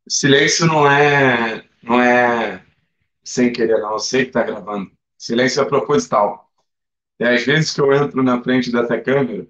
Silêncio não é sem querer, não. Eu sei que tá gravando. Silêncio é proposital. É às vezes que eu entro na frente dessa câmera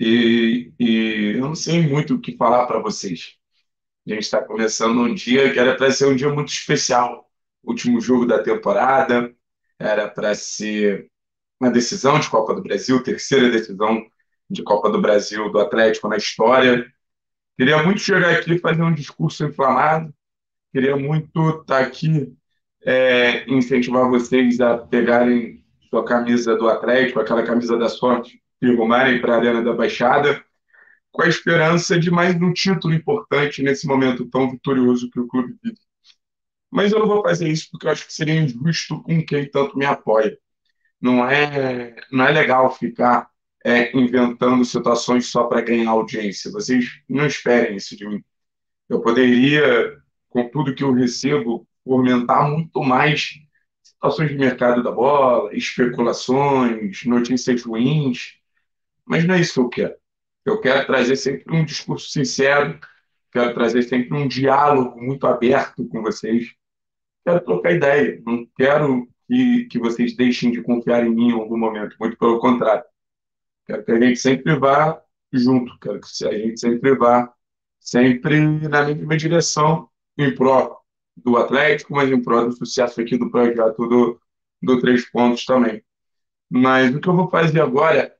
e eu não sei muito o que falar para vocês. A gente está começando um dia que era para ser um dia muito especial. Último jogo da temporada, era para ser uma decisão de Copa do Brasil, terceira decisão de Copa do Brasil do Atlético na história. Queria muito chegar aqui e fazer um discurso inflamado. Queria muito estar aqui incentivar vocês a pegarem sua camisa do Atlético, aquela camisa da sorte, e rumarem para a Arena da Baixada, com a esperança de mais um título importante nesse momento tão vitorioso que o clube vive. Mas eu não vou fazer isso porque eu acho que seria injusto com quem tanto me apoia. Não é legal ficar inventando situações só para ganhar audiência. Vocês não esperem isso de mim. Eu poderia, com tudo que eu recebo, fomentar muito mais situações de mercado da bola, especulações, notícias ruins, mas não é isso que eu quero. Eu quero trazer sempre um discurso sincero, quero trazer sempre um diálogo muito aberto com vocês, quero trocar ideia, não quero que vocês deixem de confiar em mim em algum momento, muito pelo contrário. Quero que a gente sempre vá junto, quero que a gente sempre vá sempre na mesma direção, em prol do Atlético, mas em prol do sucesso aqui do projeto do Três Pontos também. Mas o que eu vou fazer agora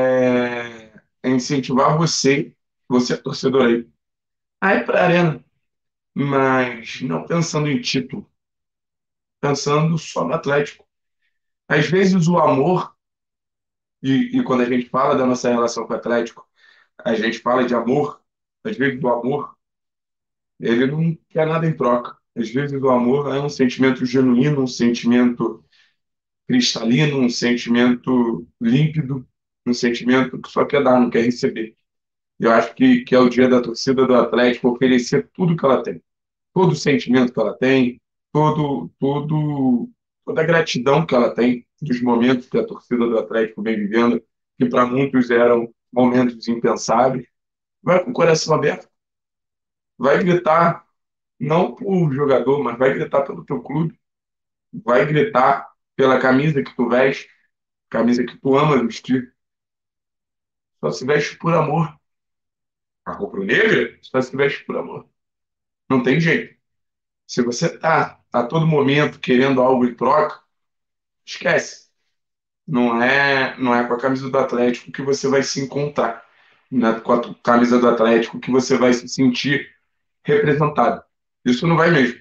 é incentivar você é torcedor aí, a ir para a arena, mas não pensando em título, pensando só no Atlético. Às vezes o amor, e quando a gente fala da nossa relação com o Atlético, a gente fala de amor, às vezes o amor, ele não quer nada em troca. Às vezes o amor é um sentimento genuíno, um sentimento cristalino, um sentimento límpido, um sentimento que só quer dar, não quer receber. Eu acho que é o dia da torcida do Atlético oferecer tudo que ela tem, todo o sentimento que ela tem, toda a gratidão que ela tem dos momentos que a torcida do Atlético vem vivendo, que para muitos eram momentos impensáveis. Vai com o coração aberto, vai gritar não por jogador, mas vai gritar pelo teu clube, vai gritar pela camisa que tu veste, camisa que tu ama vestir. Só se veste por amor. A rubro-negra só se veste por amor. Não tem jeito. Se você tá a todo momento querendo algo em troca, esquece. Não é com a camisa do Atlético que você vai se encontrar. Não é com a camisa do Atlético que você vai se sentir representado. Isso não vai mesmo.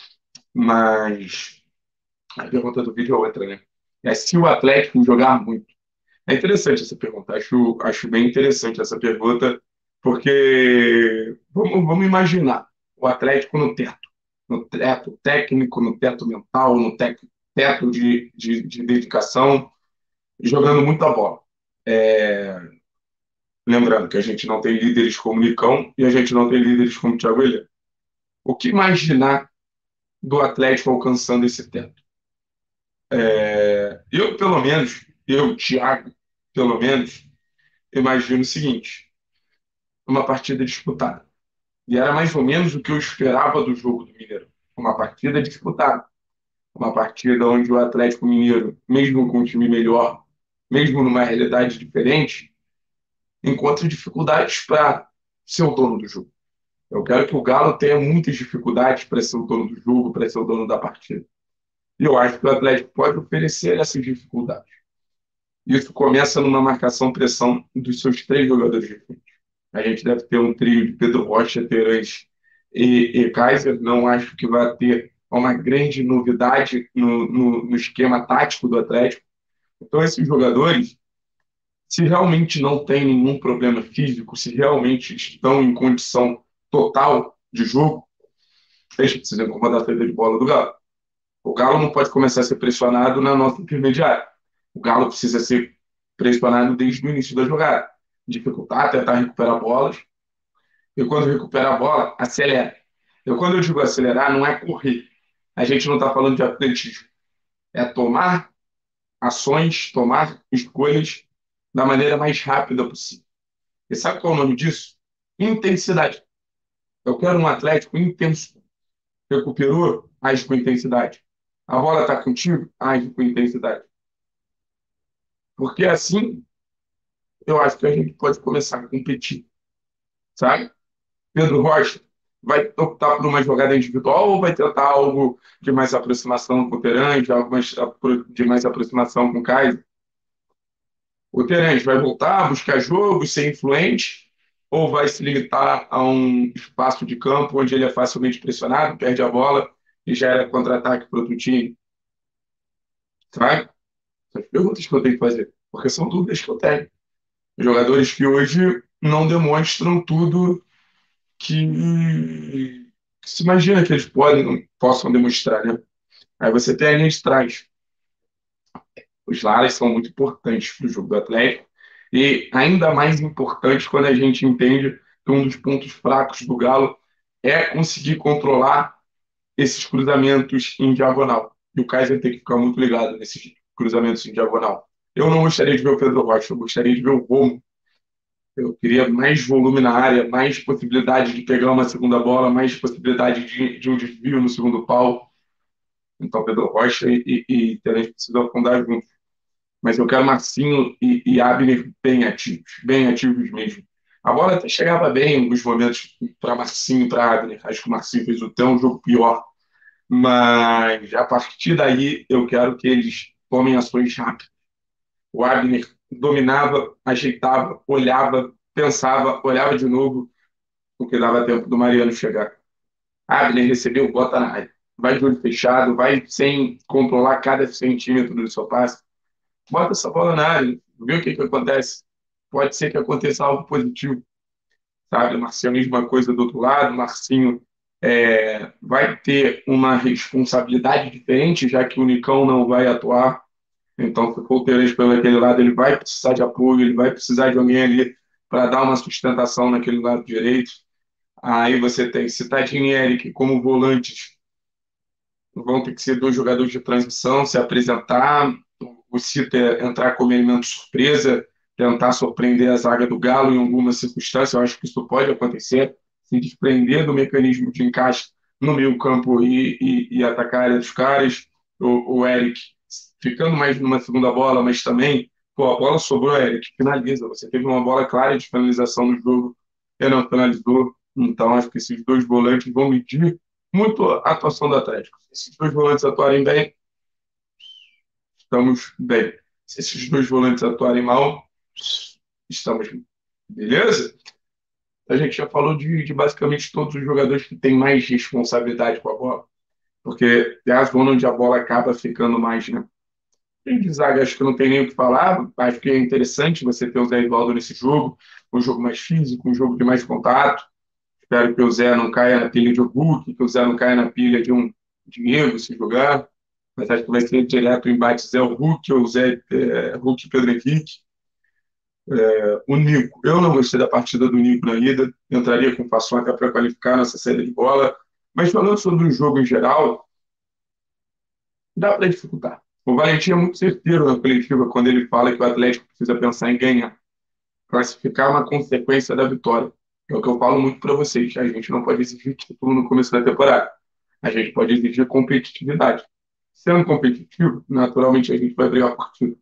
Mas a pergunta do vídeo é outra, né? É se o Atlético jogar muito. É interessante essa pergunta. Acho bem interessante essa pergunta, porque vamos imaginar o Atlético no teto técnico, no teto mental, no teto de dedicação, jogando muita bola. Lembrando que a gente não tem líderes como Nicão e a gente não tem líderes como Thiago Heleno. O que imaginar do Atlético alcançando esse teto? Pelo menos, Thiago, pelo menos, imagino o seguinte: uma partida disputada. E era mais ou menos o que eu esperava do jogo do Mineiro. Uma partida disputada. Uma partida onde o Atlético Mineiro, mesmo com um time melhor, mesmo numa realidade diferente, encontra dificuldades para ser o dono do jogo. Eu quero que o Galo tenha muitas dificuldades para ser o dono do jogo, para ser o dono da partida. E eu acho que o Atlético pode oferecer essas dificuldades. Isso começa numa marcação-pressão dos seus três jogadores de frente. A gente deve ter um trio de Pedro Rocha, Terãs e Kaiser. Não acho que vai ter uma grande novidade no esquema tático do Atlético. Então, esses jogadores, se realmente não tem nenhum problema físico, se realmente estão em condição total de jogo, eles precisam incomodar a saída de bola do Galo. O Galo não pode começar a ser pressionado na nossa intermediária. O Galo precisa ser pressionado desde o início da jogada. Dificultar, tentar recuperar bolas. E quando recupera a bola, acelera. Quando eu digo acelerar, não é correr. A gente não está falando de atletismo. É tomar ações, tomar escolhas da maneira mais rápida possível. E sabe qual é o nome disso? Intensidade. Eu quero um Atlético intenso. Recuperou? Age com intensidade. A bola está contigo? Age com intensidade. Porque assim, eu acho que a gente pode começar a competir, sabe? Pedro Rocha vai optar por uma jogada individual ou vai tentar algo de mais aproximação com o Terãs, algo de mais aproximação com o Caio? O Terence vai voltar a buscar jogo, ser influente, ou vai se limitar a um espaço de campo onde ele é facilmente pressionado, perde a bola e já era contra-ataque para outro time? Sabe? São as perguntas que eu tenho que fazer, porque são dúvidas que eu tenho. Jogadores que hoje não demonstram tudo que se imagina que eles possam demonstrar, né? Aí você tem a linha de trás. Os lares são muito importantes para o jogo do Atlético e ainda mais importante quando a gente entende que um dos pontos fracos do Galo é conseguir controlar esses cruzamentos em diagonal. E o Kaiser tem que ficar muito ligado nesses cruzamentos em diagonal. Eu não gostaria de ver o Pedro Rocha, eu gostaria de ver o Romo. Eu queria mais volume na área, mais possibilidade de pegar uma segunda bola, mais possibilidade de um desvio no segundo pau. Então, Pedro Rocha e Terence precisam afundar juntos. Mas eu quero Marcinho e Abner bem ativos mesmo. A bola até chegava bem em alguns momentos para Marcinho e para Abner. Acho que o Marcinho fez até um jogo pior. Mas a partir daí eu quero que eles tomem ações rápidas. O Abner dominava, ajeitava, olhava, pensava, olhava de novo, porque dava tempo do Mariano chegar. Abner recebeu, bota na área. Vai de olho fechado, vai sem controlar cada centímetro do seu passe. Bota essa bola na área, vê o que que acontece. Pode ser que aconteça algo positivo, sabe? O Marcinho, a mesma coisa do outro lado. O Marcinho vai ter uma responsabilidade diferente, já que o Nicão não vai atuar. Então, se for o Terence pelo aquele lado, ele vai precisar de apoio, ele vai precisar de alguém ali para dar uma sustentação naquele lado direito. Aí você tem Citadini e Eric como volantes, vão ter que ser dois jogadores de transição, se apresentar, o Cita entrar como elemento surpresa, tentar surpreender a zaga do Galo em alguma circunstância. Eu acho que isso pode acontecer, se desprender do mecanismo de encaixe no meio campo e atacar a área dos caras. O Eric ficando mais numa segunda bola, mas também, pô, a bola sobrou, Eric, finaliza. Você teve uma bola clara de finalização no jogo, e não finalizou. Então, acho que esses dois volantes vão medir muito a atuação do Atlético. Se esses dois volantes atuarem bem, estamos bem. Se esses dois volantes atuarem mal, estamos bem. Beleza? A gente já falou de basicamente todos os jogadores que têm mais responsabilidade com a bola, porque é a zona onde a bola acaba ficando mais, né? Tem de zaga, acho que não tem nem o que falar. Acho que é interessante você ter o Zé Eduardo nesse jogo, um jogo mais físico, um jogo de mais contato. Espero que o Zé não caia na pilha de Hulk, que o Zé não caia na pilha de um Diego se jogar. Mas acho que vai ser direto o embate Zé Hulk ou Zé Hulk e Pedro Henrique. O Nico, eu não gostei da partida do Nico na ida, entraria com paçoca para qualificar nossa saída de bola. Mas falando sobre o jogo em geral, dá para dificultar. O Valentim é muito certeiro na coletiva quando ele fala que o Atlético precisa pensar em ganhar. Classificar é uma consequência da vitória. É o que eu falo muito para vocês. A gente não pode exigir título no começo da temporada. A gente pode exigir competitividade. Sendo competitivo, naturalmente a gente vai brigar por título.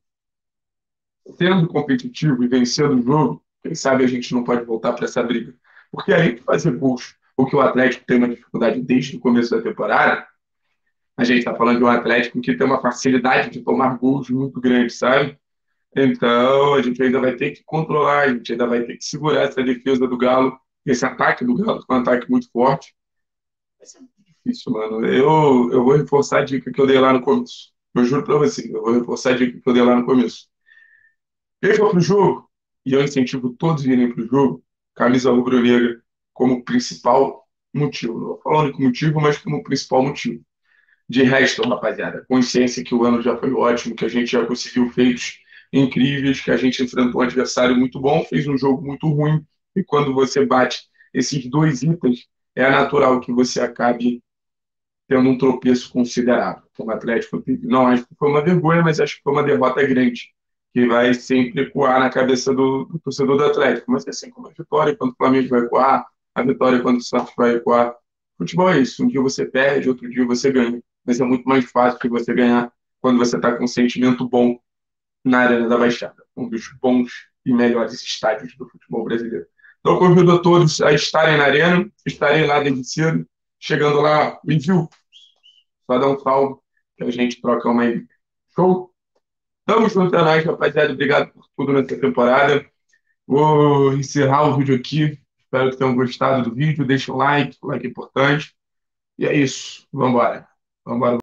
Sendo competitivo e vencendo o jogo, quem sabe a gente não pode voltar para essa briga. Porque além de fazer gols, o que o Atlético tem uma dificuldade desde o começo da temporada, a gente está falando de um Atlético que tem uma facilidade de tomar gols muito grande, sabe? Então, a gente ainda vai ter que controlar, a gente ainda vai ter que segurar essa defesa do Galo, esse ataque do Galo, que é um ataque muito forte. Vai ser muito difícil, mano. Eu vou reforçar a dica que eu dei lá no começo. Eu juro pra você, eu vou reforçar a dica que eu dei lá no começo. Quem for pro jogo, e eu incentivo todos a irem pro jogo, camisa rubro-negra como principal motivo. Não vou falar o único motivo, mas como principal motivo. De resto, rapaziada, consciência que o ano já foi ótimo, que a gente já conseguiu feitos incríveis, que a gente enfrentou um adversário muito bom, fez um jogo muito ruim, e quando você bate esses dois itens, é natural que você acabe tendo um tropeço considerável, como o Atlético teve. Não acho que foi uma vergonha, mas acho que foi uma derrota grande, que vai sempre ecoar na cabeça do torcedor do Atlético. Mas assim como a vitória quando o Flamengo vai ecoar, a vitória quando o Santos vai ecoar, Futebol é isso. Um dia você perde, outro dia você ganha. Mas é muito mais fácil de você ganhar quando você está com um sentimento bom na Arena da Baixada, um dos bons e melhores estádios do futebol brasileiro. Então, convido a todos a estarem na Arena, estarei lá desde cedo. Chegando lá, me viu, só dá um salve que a gente troca uma ideia. Show? Tamo junto, é nóis, rapaziada. Obrigado por tudo nessa temporada. Vou encerrar o vídeo aqui. Espero que tenham gostado do vídeo. Deixa o like é importante. E é isso. Vambora. Vambora.